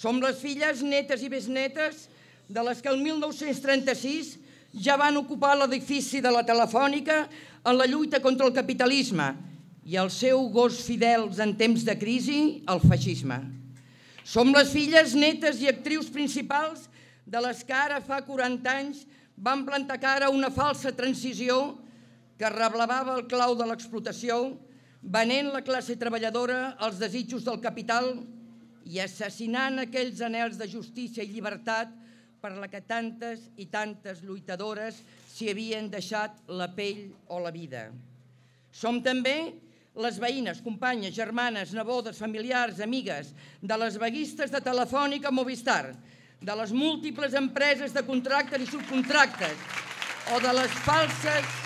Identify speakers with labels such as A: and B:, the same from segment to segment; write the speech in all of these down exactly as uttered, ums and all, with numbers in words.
A: Som les filles, netes i besnetes de les que el mil nou-cents trenta-sis ja van ocupar l'edifici de la Telefònica en la lluita contra el capitalisme i el seu gos fidels en temps de crisi, el feixisme. Som les filles, netes i actrius principals de les que ara fa quaranta anys van plantar cara a una falsa transició que reblevava el clau de l'explotació, venent la classe treballadora als desitjos del capital i assassinant aquells anhels de justícia i llibertat per la que tantes i tantes lluitadores s'hi havien deixat la pell o la vida. Som també les veïnes, companyes, germanes, nebodes, familiars, amigues de les vaguistes de Telefònica Movistar, de les múltiples empreses de contractes i subcontractes o de les falses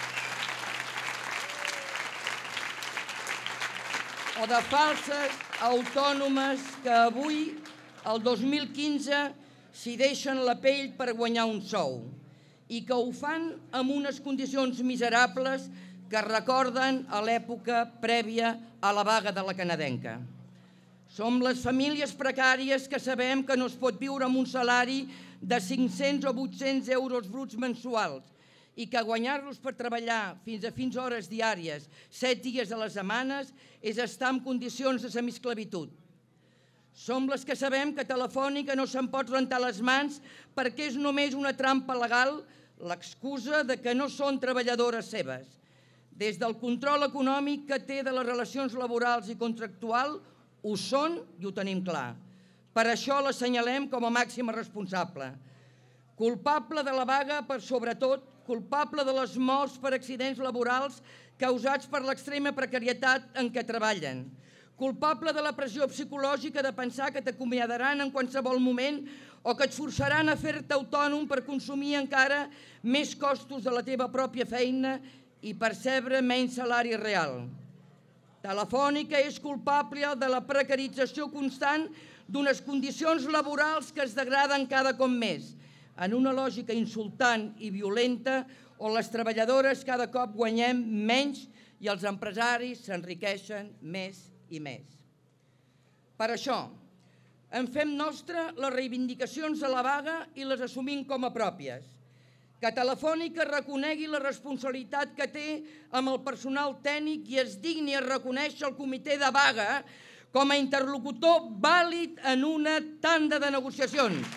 A: o de falses autònomes que avui, el dos mil quinze, s'hi deixen la pell per guanyar un sou i que ho fan amb unes condicions miserables que recorden a l'època prèvia a la vaga de la canadenca. Som les famílies precàries que sabem que no es pot viure amb un salari de cinc-cents o vuit-cents euros bruts mensuals i que guanyar-los per treballar fins a fins hores diàries, set dies a les setmanes, és estar en condicions de semiesclavitud. Som les que sabem que Telefònica no se'n pot rentar les mans perquè és només una trampa legal l'excusa de que no són treballadores seves. Des del control econòmic que té de les relacions laborals i contractual, ho són i ho tenim clar. Per això l'assenyalem com a màxima responsable. Culpable de la vaga, per sobretot, culpable de les morts per accidents laborals causats per l'extrema precarietat en què treballen. Culpable de la pressió psicològica de pensar que t'acomiadaran en qualsevol moment o que et forçaran a fer-te autònom per consumir encara més costos de la teva pròpia feina i percebre menys salari real. Telefònica és culpable de la precarització constant d'unes condicions laborals que es degraden cada cop més, en una lògica insultant i violenta on les treballadores cada cop guanyem menys i els empresaris s'enriqueixen més i més. Per això, en fem nostra les reivindicacions de la vaga i les assumim com a pròpies. Que Telefònica reconegui la responsabilitat que té amb el personal tècnic i es digni a reconèixer el comitè de vaga com a interlocutor vàlid en una tanda de negociacions.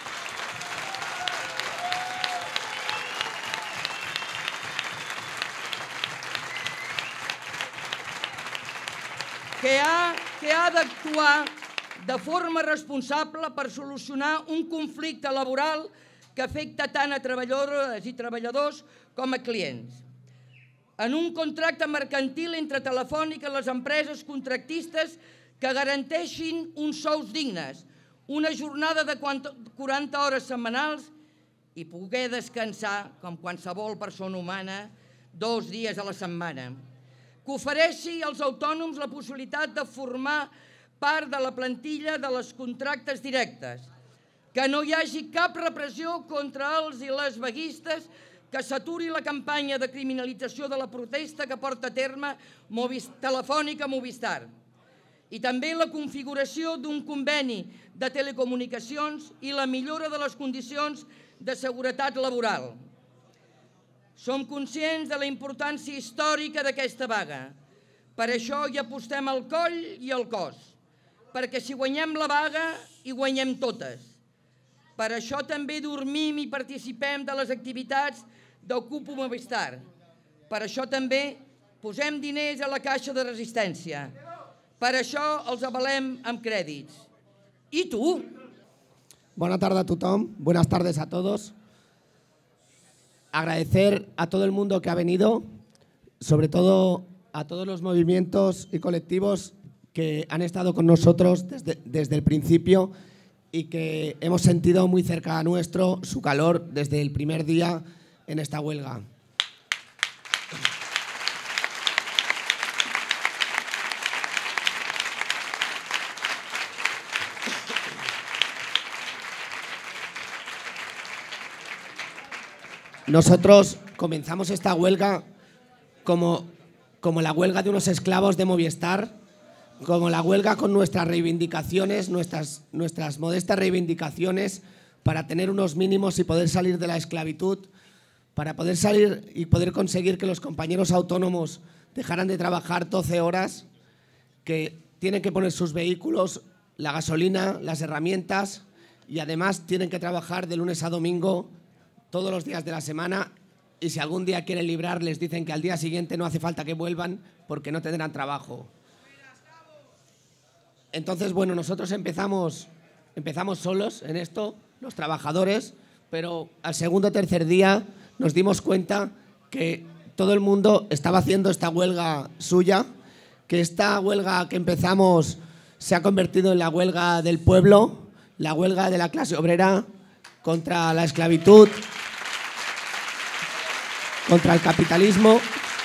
A: Que ha, que ha d'actuar de forma responsable per solucionar un conflicte laboral que afecta tant a treballadores i treballadors com a clients. En un contracte mercantil entre Telefònica i les empreses contractistes que garanteixin uns sous dignes, una jornada de quaranta hores setmanals i poder descansar, com qualsevol persona humana, dos dies a la setmana. Que ofereixi als autònoms la possibilitat de formar part de la plantilla de les contractes directes, que no hi hagi cap repressió contra els i les vaguistes, que s'aturi la campanya de criminalització de la protesta que porta a terme Telefònica Movistar, i també la configuració d'un conveni de telecomunicacions i la millora de les condicions de seguretat laboral. Som conscients de la importància històrica d'aquesta vaga. Per això hi apostem el coll i el cos, perquè si guanyem la vaga, hi guanyem totes. Per això també dormim i participem de les activitats d'Ocupo Movistar. Per això també posem diners a la caixa de resistència. Per això els avalem amb crèdits. I tu?
B: Buenas tardes a tothom, buenas tardes a todos. Agradecer a todo el mundo que ha venido, sobre todo a todos los movimientos y colectivos que han estado con nosotros desde, desde el principio y que hemos sentido muy cerca a nuestro su calor desde el primer día en esta huelga. Nosotros comenzamos esta huelga como, como la huelga de unos esclavos de Movistar, como la huelga con nuestras reivindicaciones, nuestras, nuestras modestas reivindicaciones para tener unos mínimos y poder salir de la esclavitud, para poder salir y poder conseguir que los compañeros autónomos dejaran de trabajar doce horas, que tienen que poner sus vehículos, la gasolina, las herramientas y además tienen que trabajar de lunes a domingo todos los días de la semana, y si algún día quieren librar les dicen que al día siguiente no hace falta que vuelvan porque no tendrán trabajo. Entonces, bueno, nosotros empezamos, empezamos solos en esto, los trabajadores, pero al segundo o tercer día nos dimos cuenta que todo el mundo estaba haciendo esta huelga suya, que esta huelga que empezamos se ha convertido en la huelga del pueblo, la huelga de la clase obrera contra la esclavitud, contra el capitalismo.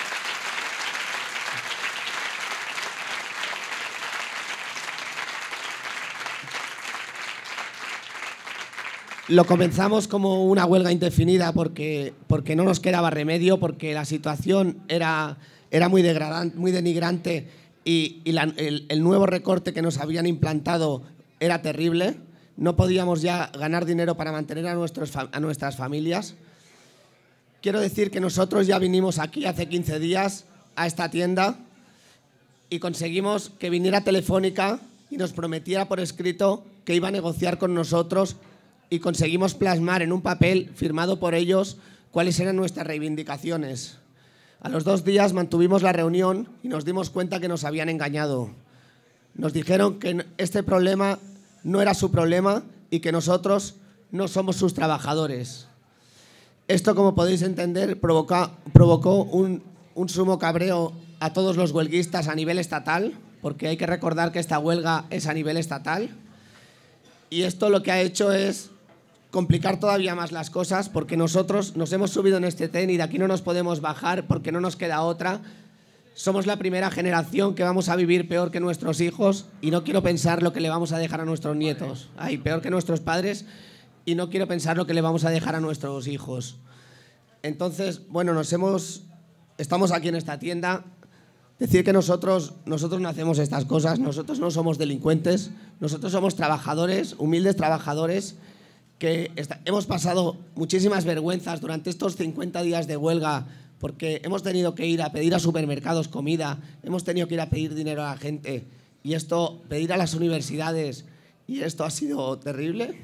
B: Lo comenzamos como una huelga indefinida porque, porque no nos quedaba remedio, porque la situación era, era muy degradante, muy denigrante y, y la, el, el nuevo recorte que nos habían implantado era terrible. No podíamos ya ganar dinero para mantener a, nuestros, a nuestras familias. Quiero decir que nosotros ya vinimos aquí hace quince días a esta tienda y conseguimos que viniera Telefónica y nos prometiera por escrito que iba a negociar con nosotros, y conseguimos plasmar en un papel firmado por ellos cuáles eran nuestras reivindicaciones. A los dos días mantuvimos la reunión y nos dimos cuenta que nos habían engañado. Nos dijeron que este problema no era su problema y que nosotros no somos sus trabajadores. Esto, como podéis entender, provoca, provocó un, un sumo cabreo a todos los huelguistas a nivel estatal, porque hay que recordar que esta huelga es a nivel estatal. Y esto lo que ha hecho es complicar todavía más las cosas, porque nosotros nos hemos subido en este tren y de aquí no nos podemos bajar porque no nos queda otra. Somos la primera generación que vamos a vivir peor que nuestros hijos y no quiero pensar lo que le vamos a dejar a nuestros nietos. Ay, peor que nuestros padres, y no quiero pensar lo que le vamos a dejar a nuestros hijos. Entonces, bueno, nos hemos, estamos aquí en esta tienda. Decir que nosotros, nosotros no hacemos estas cosas, nosotros no somos delincuentes, nosotros somos trabajadores, humildes trabajadores, que está, hemos pasado muchísimas vergüenzas durante estos cincuenta días de huelga, porque hemos tenido que ir a pedir a supermercados comida, hemos tenido que ir a pedir dinero a la gente, y esto, pedir a las universidades, y esto ha sido terrible.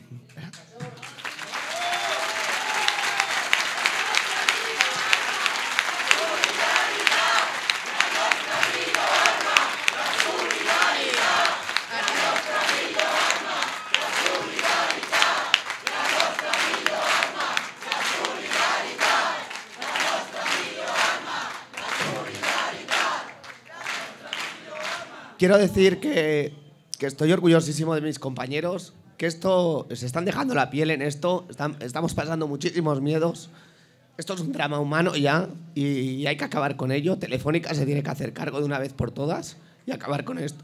B: Quiero decir que, que estoy orgullosísimo de mis compañeros, que esto, se están dejando la piel en esto, están, estamos pasando muchísimos miedos. Esto es un drama humano ya y, y hay que acabar con ello. Telefónica se tiene que hacer cargo de una vez por todas y acabar con esto.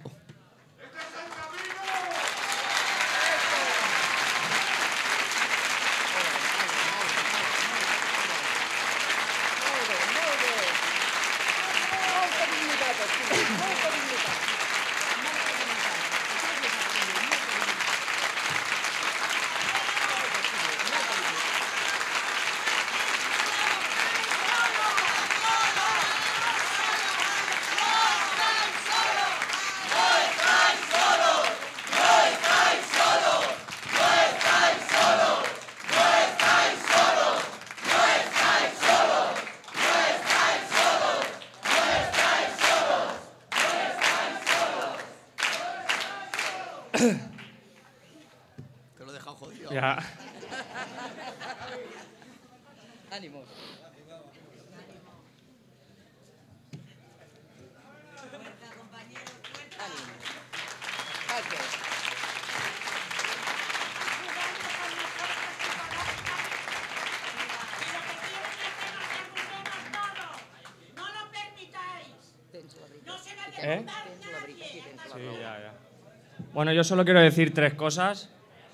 B: Te lo he dejado jodido.
C: Ya.
A: Ánimos.
C: ¿Eh? Sí, ya, ya. Bueno, yo solo quiero decir tres cosas.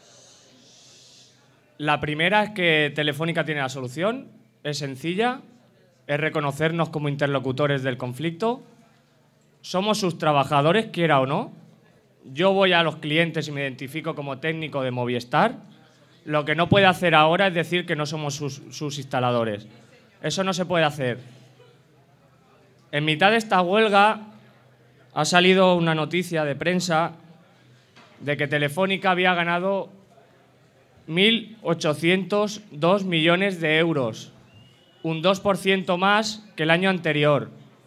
C: La primera es que Telefónica tiene la solución, es sencilla, es reconocernos como interlocutores del conflicto somos sus trabajadores, quiera o no. Yo voy a los clientes y me identifico como técnico de Movistar. Lo que no puede hacer ahora es decir que no somos sus, sus instaladores. Eso no se puede hacer. En mitad de esta huelga ha salido una noticia de prensa de que Telefónica había ganado mil ochocientos dos millones de euros, un dos por ciento más que el año anterior.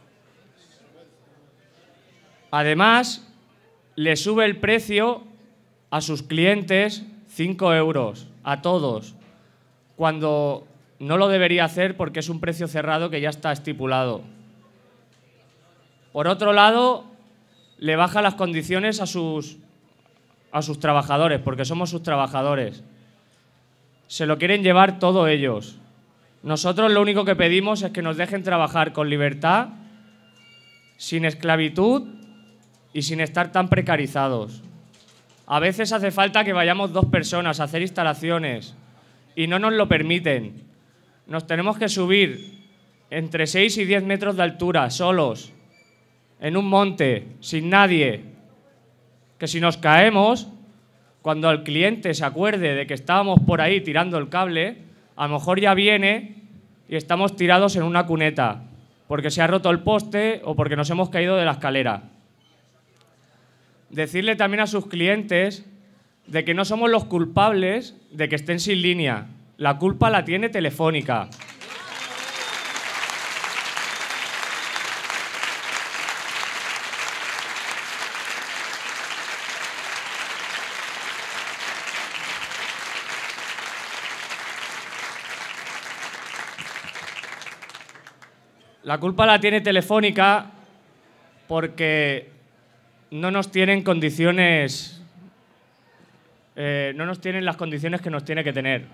C: Además, le sube el precio a sus clientes cinco euros, a todos, cuando no lo debería hacer porque es un precio cerrado que ya está estipulado. Por otro lado, le baja las condiciones a sus, a sus trabajadores, porque somos sus trabajadores. Se lo quieren llevar todo ellos. Nosotros lo único que pedimos es que nos dejen trabajar con libertad, sin esclavitud y sin estar tan precarizados. A veces hace falta que vayamos dos personas a hacer instalaciones y no nos lo permiten. Nos tenemos que subir entre seis y diez metros de altura, solos, en un monte, sin nadie. Que si nos caemos, cuando el cliente se acuerde de que estábamos por ahí tirando el cable, a lo mejor ya viene y estamos tirados en una cuneta, porque se ha roto el poste o porque nos hemos caído de la escalera. Decirle también a sus clientes de que no somos los culpables de que estén sin línea. La culpa la tiene Telefónica. La culpa la tiene Telefónica porque no nos tienen condiciones, eh, no nos tienen las condiciones que nos tiene que tener.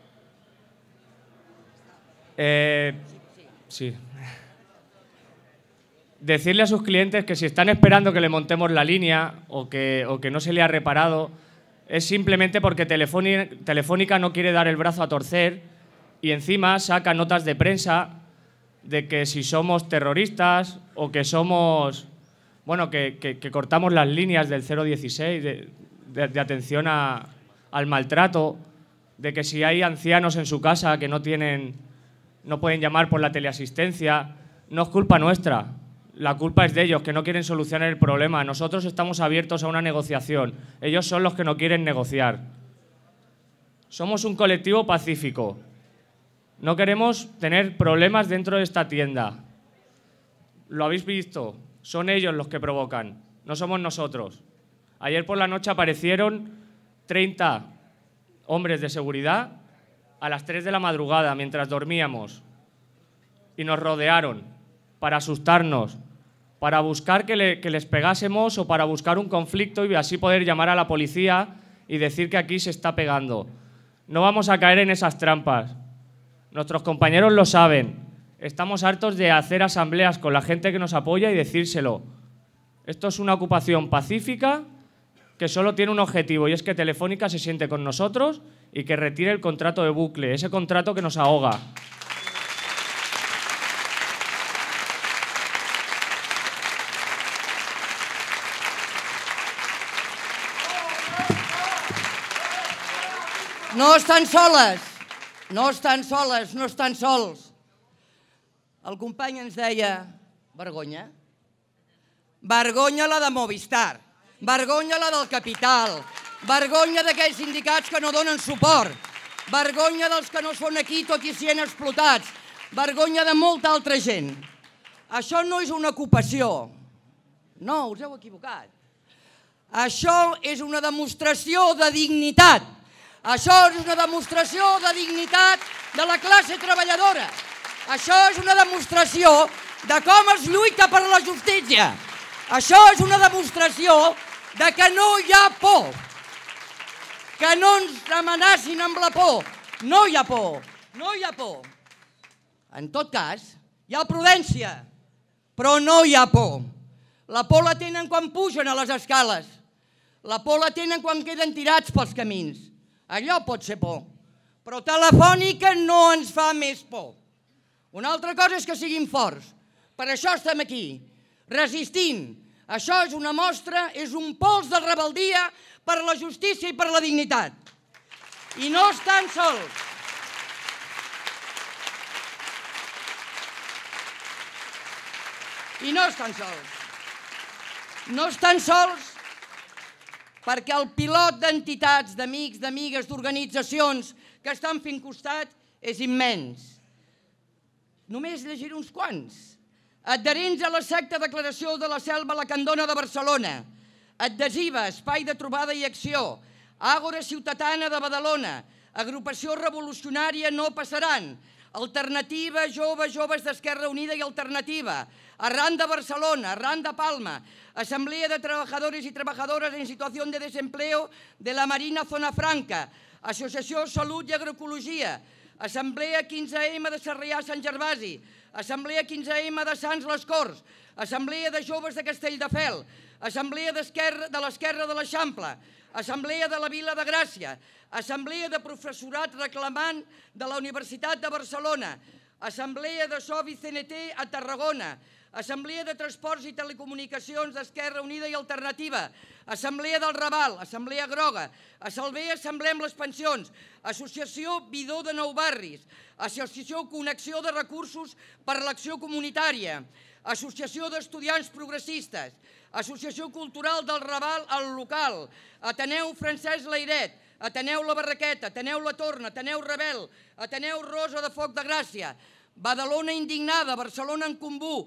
C: Eh, sí. Decirle a sus clientes que si están esperando que le montemos la línea o que, o que no se le ha reparado, es simplemente porque Telefónica, Telefónica no quiere dar el brazo a torcer y encima saca notas de prensa de que si somos terroristas o que somos, bueno, que, que, que cortamos las líneas del cero dieciséis de, de, de atención a, al maltrato, de que si hay ancianos en su casa que no tienen, no pueden llamar por la teleasistencia, no es culpa nuestra, la culpa es de ellos, que no quieren solucionar el problema. Nosotros estamos abiertos a una negociación, ellos son los que no quieren negociar. Somos un colectivo pacífico. No queremos tener problemas dentro de esta tienda. Lo habéis visto, son ellos los que provocan, no somos nosotros. Ayer por la noche aparecieron treinta hombres de seguridad a las tres de la madrugada mientras dormíamos y nos rodearon para asustarnos, para buscar que, le, que les pegásemos o para buscar un conflicto y así poder llamar a la policía y decir que aquí se está pegando. No vamos a caer en esas trampas. Nuestros compañeros lo saben. Estamos hartos de hacer asambleas con la gente que nos apoya y decírselo. Esto es una ocupación pacífica que solo tiene un objetivo y es que Telefónica se siente con nosotros y que retire el contrato de bucle, ese contrato que nos ahoga.
A: No estan soles. No estan soles, no estan sols. El company ens deia, vergonya. Vergonya la de Movistar, vergonya la del capital, vergonya d'aquells sindicats que no donen suport, vergonya dels que no són aquí tot i sent explotats, vergonya de molta altra gent. Això no és una ocupació. No, us heu equivocat. Això és una demostració de dignitat. Això és una demostració de dignitat de la classe treballadora. Això és una demostració de com es lluita per la justícia. Això és una demostració de que no hi ha por. Que no ens amenacin amb la por. No hi ha por. No hi ha por. En tot cas, hi ha prudència, però no hi ha por. La por la tenen quan pugen a les escales. La por la tenen quan queden tirats pels camins. Allò pot ser por, però Telefònica no ens fa més por. Una altra cosa és que siguin forts. Per això estem aquí, resistint. Això és una mostra, és un pols de rebel·lia per la justícia i per la dignitat. I no estan sols. I no estan sols. No estan sols perquè el pilot d'entitats, d'amics, d'amigues, d'organitzacions que estan fent costat és immens. Només llegiré uns quants. Adherents a la secta Declaració de la Selva Lacandona de Barcelona, Adhesiva, Espai de Trobada i Acció, Àgora Ciutadana de Badalona, Agrupació Revolucionària No Passaran, Alternativa, Joves, Joves d'Esquerra Unida i Alternativa, Arran de Barcelona, Arran de Palma, Asamblea de Trabajadores y Trabajadoras en Situación de Desempleo de la Marina Zona Franca, Associació Salut i Agroecologia, Assemblea quinze ema de Sarrià Sant Gervasi, Assemblea quinze ema de Sants les Corts, Assemblea de Joves de Castelldefels, Assemblea de l'Esquerra de l'Eixample, Assemblea de la Vila de Gràcia, Assemblea de Professorat Reclamant de la Universitat de Barcelona, Assemblea de S O B i C N T a Tarragona, Assemblea de Transports i Telecomunicacions d'Esquerra Unida i Alternativa, Assemblea del Raval, Assemblea Groga, Assemblea Assemblem les Pensions, Associació Bidó de Nou Barris, Associació Connexió de Recursos per l'Acció Comunitària, Associació d'Estudiants Progressistes, Associació Cultural del Raval al Local, Ateneu Francesc Layret, Ateneu La Barraqueta, Ateneu La Torna, Ateneu Rebel, Ateneu Rosa de Foc de Gràcia, Badalona Indignada, Barcelona en Comú,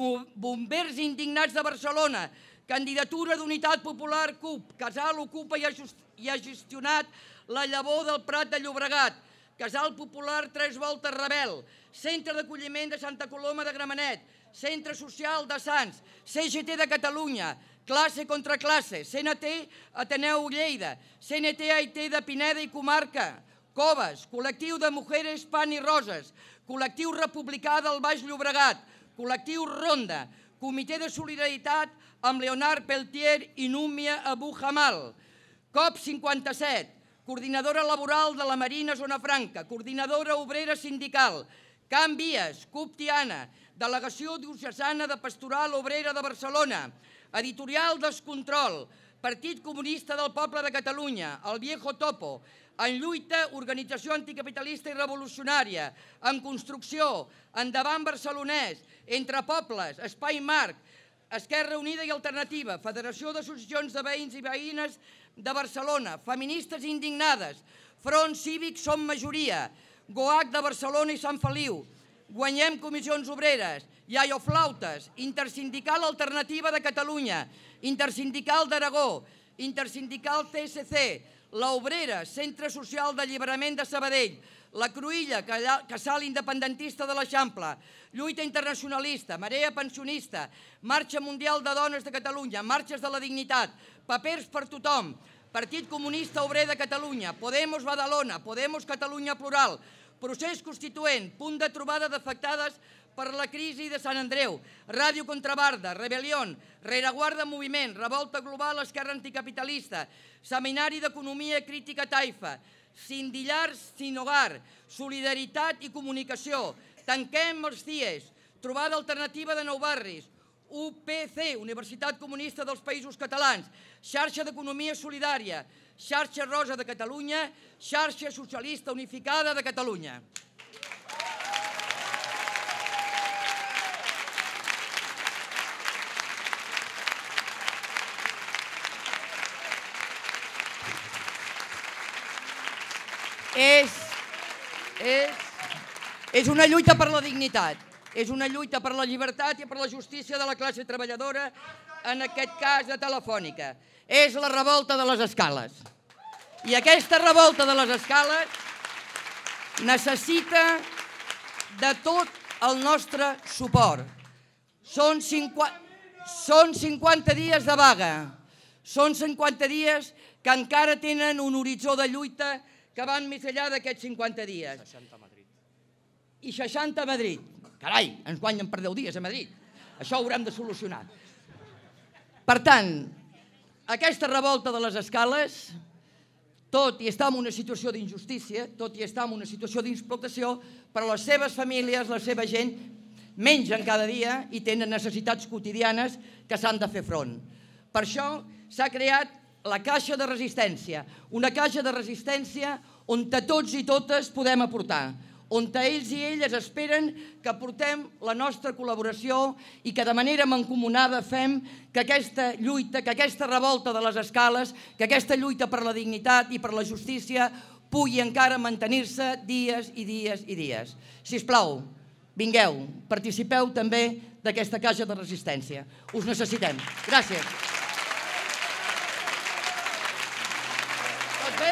A: Bombers Indignats de Barcelona, Candidatura d'Unitat Popular C U P, Casal ocupa i ha gestionat la llavor del Prat de Llobregat, Casal Popular Tres Voltes Rebel, Centre d'Acolliment de Santa Coloma de Gramenet, Centre Social de Sants, C G T de Catalunya, Classe contra Classe, C N T Ateneu Lleida, C N T A I T de Pineda i Comarca, Coves, Col·lectiu de Mujeres Pan i Roses, Col·lectiu Republicà del Baix Llobregat, Col·lectiu Ronda, Comitè de Solidaritat amb Leonard Peltier i Númia Abu Jamal, C O P cinquanta-set, Coordinadora Laboral de la Marina Zona Franca, Coordinadora Obrera Sindical, Can Vies, C U P Tiana, Delegació Diocesana de Pastoral Obrera de Barcelona, Editorial Descontrol, Partit Comunista del Poble de Catalunya, El Viejo Topo, En Lluita, Organització Anticapitalista i Revolucionària, En Construcció, Endavant Barcelonès, Entre Pobles, Espai Marc, Esquerra Unida i Alternativa, Federació d'Associacions de Veïns i Veïnes de Barcelona, Feministes Indignades, Front Cívic Som Majoria, GOAC de Barcelona i Sant Feliu, Guanyem Comissions Obreres, Iaioflautes, Intersindical Alternativa de Catalunya, Intersindical d'Aragó, Intersindical C S C, La Obrera, Centre Social d'Alliberament de Sabadell, La Cruïlla, Casal Independentista de l'Eixample, Lluita Internacionalista, Marea Pensionista, Marxa Mundial de Dones de Catalunya, Marxes de la Dignitat, Papers per Tothom, Partit Comunista Obrer de Catalunya, Podemos Badalona, Podemos Catalunya Plural, Procés Constituent, Punt de Trobada d'Afectades per la crisi de Sant Andreu, Ràdio Contrabarda, Rebel·lión, Rereguarda Moviment, Revolta Global Esquerra Anticapitalista, Seminari d'Economia Crítica Taifa, Sindillars Sin Hogar, Solidaritat i Comunicació, Tanquem els C I E S, Trobada Alternativa de Nou Barris, U P C, Universitat Comunista dels Països Catalans, Xarxa d'Economia Solidària, Xarxa Rosa de Catalunya, Xarxa Socialista Unificada de Catalunya. És una lluita per la dignitat, és una lluita per la llibertat i per la justícia de la classe treballadora, en aquest cas de Telefònica. És la revolta de les escales. I aquesta revolta de les escales necessita de tot el nostre suport. Són cinquanta dies de vaga, són cinquanta dies que encara tenen un horitzó de lluita que van més enllà d'aquests cinquanta dies.
C: seixanta a Madrid.
A: I seixanta a Madrid. Carai, ens guanyen per deu dies a Madrid. Això ho haurem de solucionar. Per tant, aquesta revolta de les escales, tot i estar en una situació d'injustícia, tot i estar en una situació d'explotació, però les seves famílies, la seva gent, mengen cada dia i tenen necessitats quotidianes que s'han de fer front. Per això s'ha creat la Caixa de Resistència, una caixa de resistència on tots i totes podem aportar, on ells i elles esperen que aportem la nostra col·laboració i que de manera mancomunada fem que aquesta lluita, que aquesta revolta de les escales, que aquesta lluita per la dignitat i per la justícia pugui encara mantenir-se dies i dies i dies. Sisplau, vingueu, participeu també d'aquesta caixa de resistència. Us necessitem. Gràcies. Tot bé?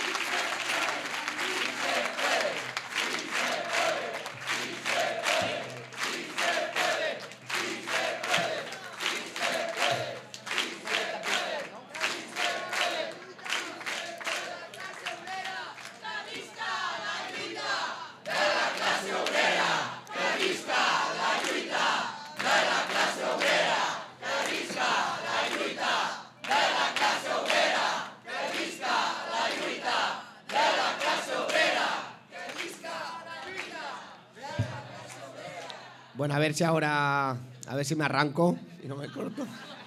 B: Bueno, a ver si ahora, a ver si me arranco y no me corto.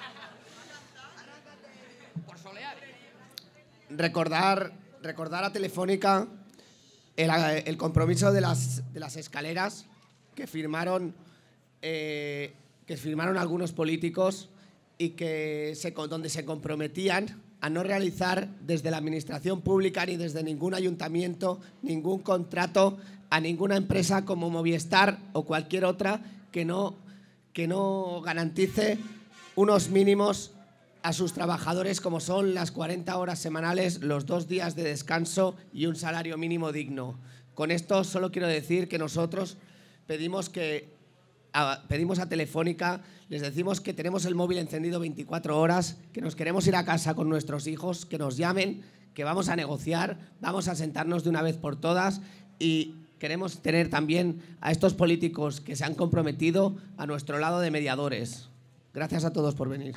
B: Recordar, recordar a Telefónica el, el compromiso de las, de las escaleras que firmaron, eh, que firmaron algunos políticos y que se, donde se comprometían a no realizar desde la administración pública ni desde ningún ayuntamiento ningún contrato a ninguna empresa como Movistar o cualquier otra que no, que no garantice unos mínimos a sus trabajadores como son las cuarenta horas semanales, los dos días de descanso y un salario mínimo digno. Con esto solo quiero decir que nosotros pedimos, que, a, pedimos a Telefónica, les decimos que tenemos el móvil encendido veinticuatro horas, que nos queremos ir a casa con nuestros hijos, que nos llamen, que vamos a negociar, vamos a sentarnos de una vez por todas y queremos tener también a estos políticos que se han comprometido a nuestro lado de mediadores. Gracias a todos por venir.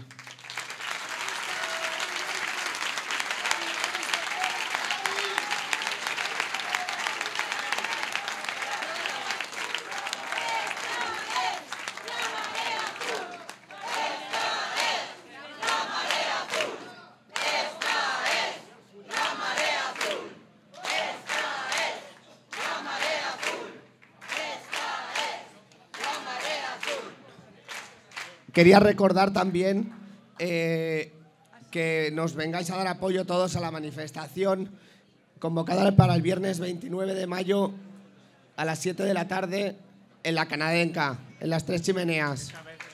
B: Quería recordar también eh, que nos vengáis a dar apoyo todos a la manifestación convocada para el viernes veintinueve de mayo a las siete de la tarde en la Canadenca, en las Tres Chimeneas.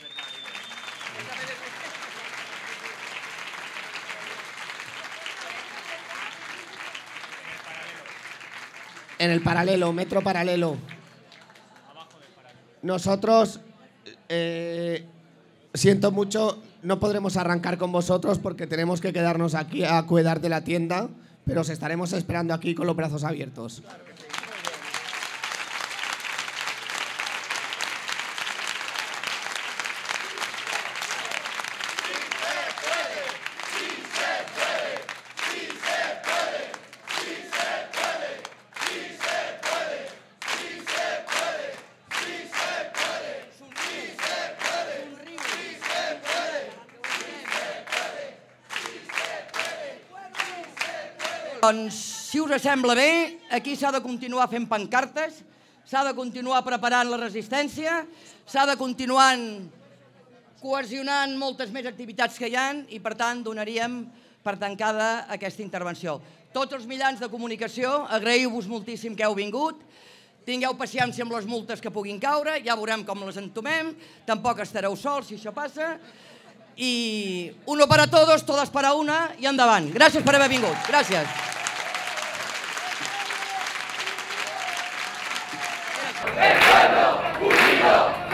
B: En el paralelo, metro paralelo. Nosotros... Eh, Siento mucho, no podremos arrancar con vosotros porque tenemos que quedarnos aquí a cuidar de la tienda, pero os estaremos esperando aquí con los brazos abiertos.
A: Doncs, si us sembla bé, aquí s'ha de continuar fent pancartes, s'ha de continuar preparant la resistència, s'ha de continuar cohesionant moltes més activitats que hi ha i, per tant, donaríem per tancada aquesta intervenció. Tots els mitjans de comunicació, agraïu-vos moltíssim que heu vingut, tingueu paciència amb les multes que puguin caure, ja veurem com les entomem, tampoc estareu sols si això passa, i uno para todos, todas para una, i endavant. Gràcies per haver vingut. Gràcies.
D: El pueblo unido.